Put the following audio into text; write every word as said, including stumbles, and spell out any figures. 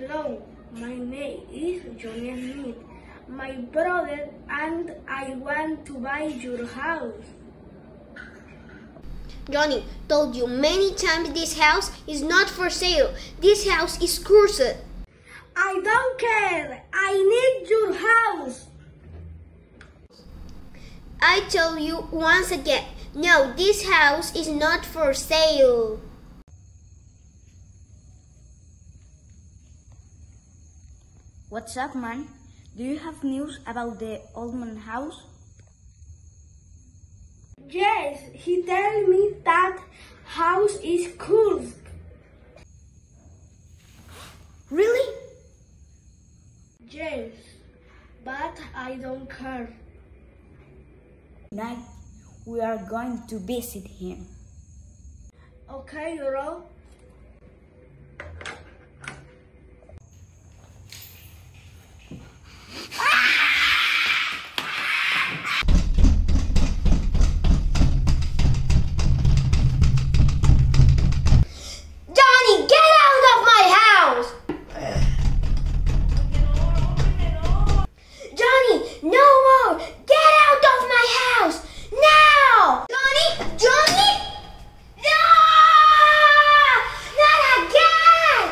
Hello, my name is Johnny. My brother and I want to buy your house. Johnny told you many times this house is not for sale. This house is cursed. I don't care. I need your house. I tell you once again, no, this house is not for sale. What's up, man? Do you have news about the old man house? Yes, he told me that house is cursed. Really? Yes, but I don't care. Tonight, we are going to visit him. Okay, bro. Johnny, get out of my house! Johnny, no more! Get out of my house! Now! Johnny! Johnny! No! Not again!